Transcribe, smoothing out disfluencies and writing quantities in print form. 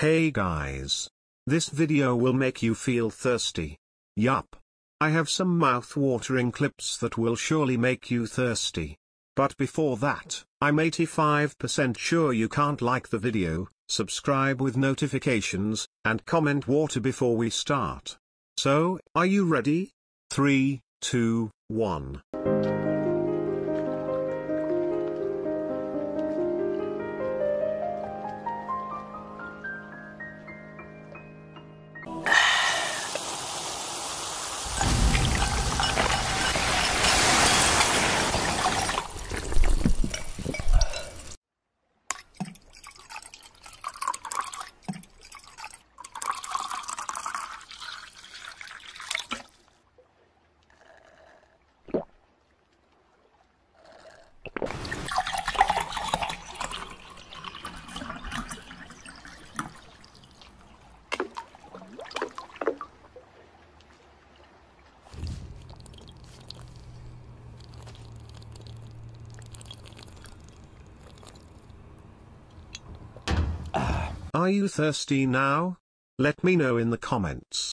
Hey guys. This video will make you feel thirsty. Yup. I have some mouth-watering clips that will surely make you thirsty. But before that, I'm 85% sure you can't like the video, subscribe with notifications, and comment water before we start. So, are you ready? 3, 2, 1. Are you thirsty now? Let me know in the comments.